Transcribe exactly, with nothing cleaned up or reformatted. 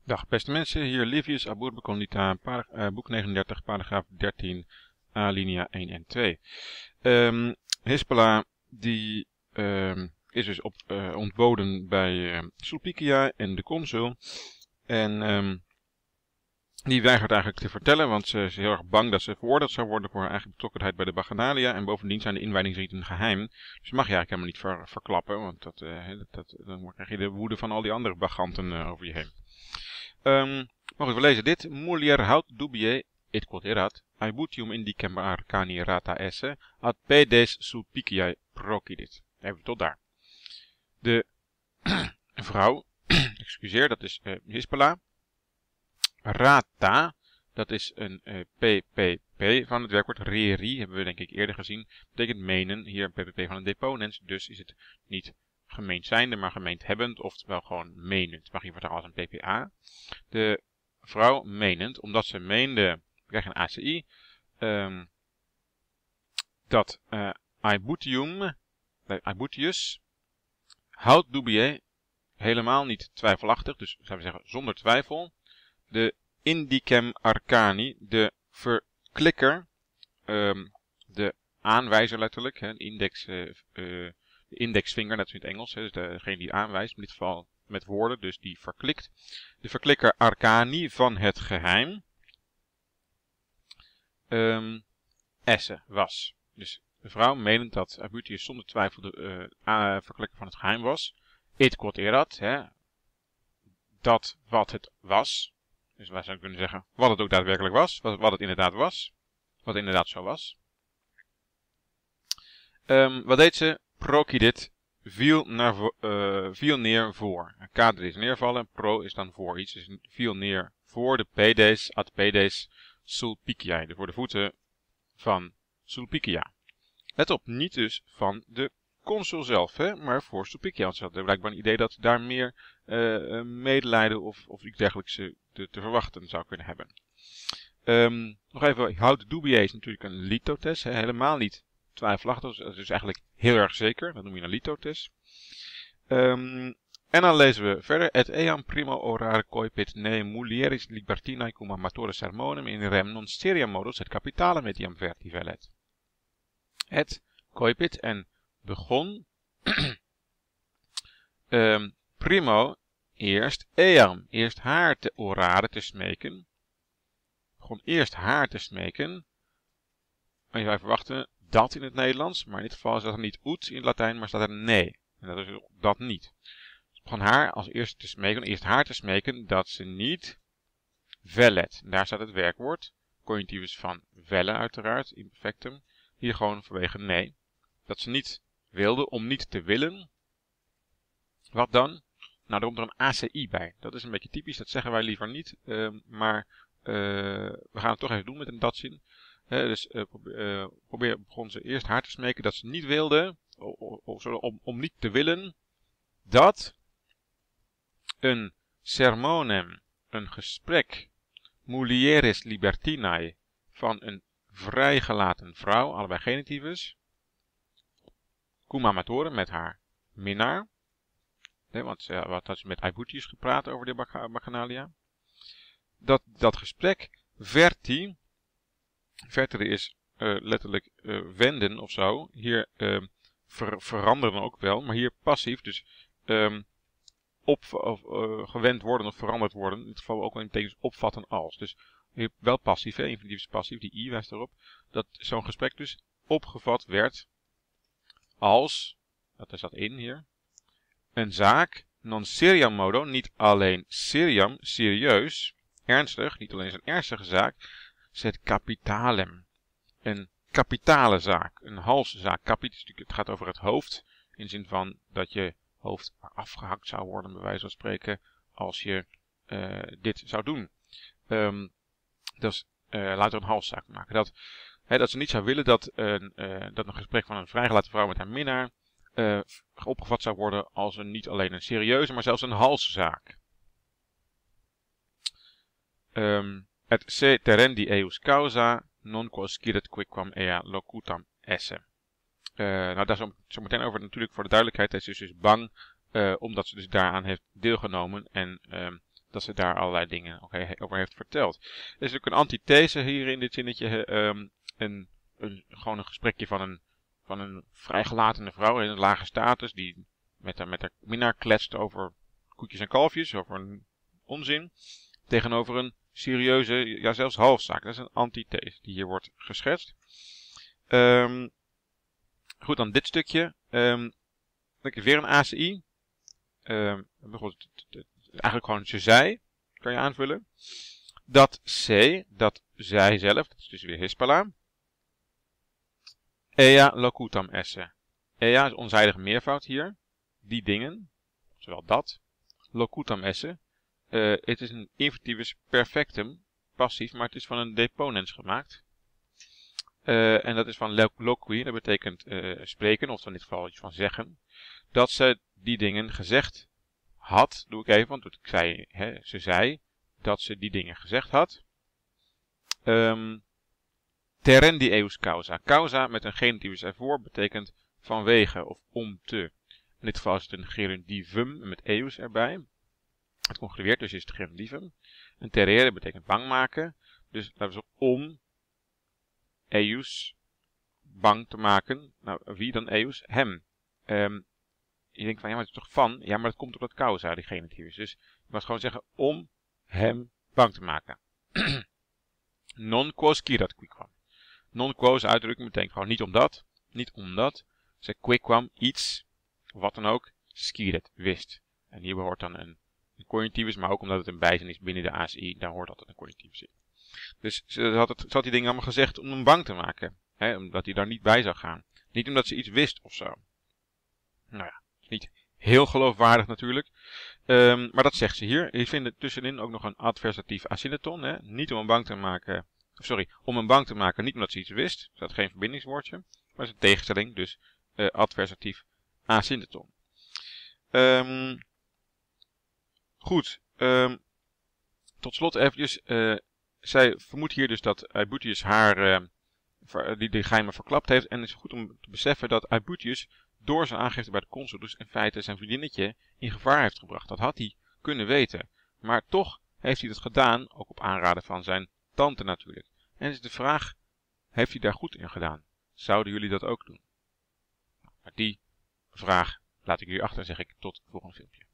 Dag beste mensen, hier Livius Abur Condita, uh, boek negenendertig, paragraaf dertien, alinea één en twee. Um, Hispala die um, is dus op, uh, ontboden bij uh, Sulpicia en de consul. En um, die weigert eigenlijk te vertellen, want ze is heel erg bang dat ze veroordeeld zou worden voor haar eigen betrokkenheid bij de Bacchanalia. En bovendien zijn de inwijdingsriten geheim. Dus mag je eigenlijk helemaal niet ver, verklappen, want dat, uh, dat, dat, dan krijg je de woede van al die andere baganten uh, over je heen. Um, maar goed, we lezen dit. Mulier haut dubie, et quod erat, aebutium indicem arcani rata esse, ad pedes sulpiciae procidit. Even tot daar. De vrouw, excuseer, dat is uh, Hispala. Rata, dat is een uh, P P P van het werkwoord reri, hebben we denk ik eerder gezien. Betekent menen, hier een P P P van een deponens, dus is het niet gemeend zijnde, maar gemeend hebbend, oftewel gewoon menend. Mag je vertalen als een P P A. De vrouw menend, omdat ze meende, we krijgen een A C I, um, dat uh, aebutium, aebutius, haut dubie, helemaal niet twijfelachtig, dus zouden we zeggen zonder twijfel, de indicem arcani, de verklikker, um, de aanwijzer letterlijk, hè, index, uh, uh, de indexvinger, net zoals in het Engels, hè, dus degene die aanwijst, in dit geval met woorden, dus die verklikt. De verklikker arcani van het geheim, um, esse, was. Dus de vrouw menend dat Aebutius zonder twijfel de uh, uh, verklikker van het geheim was. Et quod erat, hè, dat wat het was. Dus wij zouden kunnen zeggen wat het ook daadwerkelijk was, wat, wat het inderdaad was, wat inderdaad zo was. Um, wat deed ze? Procidit, viel, naar, uh, viel neer voor. Kader is neervallen, pro is dan voor iets, dus viel neer voor de pedes, ad pedes sulpiciae, voor de voeten van Sulpicia. Let op, niet dus van de consul zelf, hè, maar voor Sulpicia. Want ze hadden blijkbaar een idee dat daar meer uh, medelijden of, of iets dergelijks te, te verwachten zou kunnen hebben. Um, nog even, hout dubie is natuurlijk een litotes, hè, helemaal niet twijfelachtig, dat is eigenlijk heel erg zeker, dat noem je een litotes. Um, en dan lezen we verder. Et eam primo orare coipit ne mulieris libertinae cum amatore sermonem in rem non seria modus et capitalem etiam verti velet. Het coipit en begon um, primo eerst eam, eerst haar te orare te smeken. Begon eerst haar te smeken. En je zou verwachten dat in het Nederlands, maar in dit geval staat er niet ut in het Latijn, maar staat er nee. En dat is dat niet. Dus begon haar als eerste te smeken, eerst haar te smeken dat ze niet velet. Daar staat het werkwoord, conjunctivus van velle uiteraard, imperfectum. Hier gewoon vanwege nee. Dat ze niet wilde om niet te willen. Wat dan? Nou, er komt er een A C I bij. Dat is een beetje typisch, dat zeggen wij liever niet. Uh, maar uh, we gaan het toch even doen met een datzin. Uh, dus uh, probeer, uh, probeer, begon ze eerst haar te smeken dat ze niet wilde, o, o, om, om niet te willen, dat een sermonem, een gesprek, mulieris libertinae, van een vrijgelaten vrouw, allebei genitivus, cum amatore, met haar minnaar, nee, want ze wat had ze met Aebutius gepraat over de Bacchanalia, dat dat gesprek verti, vertere is uh, letterlijk uh, wenden of zo. Hier uh, ver, veranderen ook wel, maar hier passief, dus um, op, of, uh, gewend worden of veranderd worden. In dit geval ook wel in betekenis opvatten als. Dus hier wel passief, hè, infinitief is passief, die i wijst erop, dat zo'n gesprek dus opgevat werd als, dat is dat in hier, een zaak non seriam modo, niet alleen seriam, serieus, ernstig, niet alleen een ernstige zaak, zet capitalem. Een kapitale zaak, een halszaak. Capit, het gaat over het hoofd, in de zin van dat je hoofd afgehakt zou worden, bij wijze van spreken, als je uh, dit zou doen. Um, dus uh, laten we een halszaak maken. Dat, hè, dat ze niet zou willen dat, uh, uh, dat een gesprek van een vrijgelaten vrouw met haar minnaar uh, opgevat zou worden als een niet alleen een serieuze, maar zelfs een halszaak. Um, Et se terendi eius causa, non quos sciret quicquam ea locutam esse. Uh, nou, daar zo, zo meteen over natuurlijk voor de duidelijkheid. Hij is dus bang, uh, omdat ze dus daaraan heeft deelgenomen. En uh, dat ze daar allerlei dingen over heeft verteld. Er is ook een antithese hier in dit zinnetje. Um, een, een, gewoon een gesprekje van een, van een vrijgelatene vrouw in een lage status. Die met haar, met haar minnaar kletst over koetjes en kalfjes. Over een onzin. Tegenover een serieuze, ja zelfs halfzaak. Dat is een antithese die hier wordt geschetst. Um, goed, dan dit stukje. Um, dan weer een A C I. Um, eigenlijk gewoon ze zei, kan je aanvullen. Dat C, dat zij zelf, dat is dus weer hispala. Ea locutam esse. Ea is onzijdige meervoud hier. Die dingen, zowel dat. Locutam esse. Uh, het is een infinitivis perfectum, passief, maar het is van een deponens gemaakt. Uh, en dat is van loqui, dat betekent uh, spreken, of in dit geval iets van zeggen. Dat ze die dingen gezegd had, doe ik even, want ik zei, hè, ze zei dat ze die dingen gezegd had. Um, terendi eus causa. Causa met een genitivus ervoor betekent vanwege of om te. In dit geval is het een gerundivum met eus erbij. Het conjugeert, dus is het gerundivum. En terere betekent bang maken. Dus laten we zo om eus bang te maken. Nou, wie dan eus? Hem. Um, je denkt van, ja, maar het is toch van? Ja, maar dat komt door dat causa, die genitivus. Dus je mag gewoon zeggen om hem bang te maken. Non quos quirat quiquam. Non quos uitdrukking betekent gewoon niet omdat. Niet omdat. Ze quiquam iets, wat dan ook, sciret, wist. En hier behoort dan een, een conjunctivus, maar ook omdat het een bijzin is binnen de A C I, daar hoort altijd een conjunctivus in. Dus ze had, het, ze had die dingen allemaal gezegd om hem bang te maken. Hè, omdat hij daar niet bij zou gaan. Niet omdat ze iets wist of zo. Nou ja, niet heel geloofwaardig natuurlijk. Um, maar dat zegt ze hier. Je vindt tussenin ook nog een adversatief asynneton. Hè? Niet om hem bang te maken. Sorry, om hem bang te maken, niet omdat ze iets wist. Er staat geen verbindingswoordje. Maar het is een tegenstelling, dus uh, adversatief asynneton. Um, goed. Um, tot slot eventjes. Uh, zij vermoedt hier dus dat Aebutius haar uh, die de geheimen verklapt heeft. En het is goed om te beseffen dat Aebutius door zijn aangifte bij de consul dus in feite zijn vriendinnetje in gevaar heeft gebracht. Dat had hij kunnen weten. Maar toch heeft hij dat gedaan, ook op aanraden van zijn tante natuurlijk. En is de vraag, heeft hij daar goed in gedaan? Zouden jullie dat ook doen? Maar die vraag laat ik jullie achter en zeg ik tot het volgende filmpje.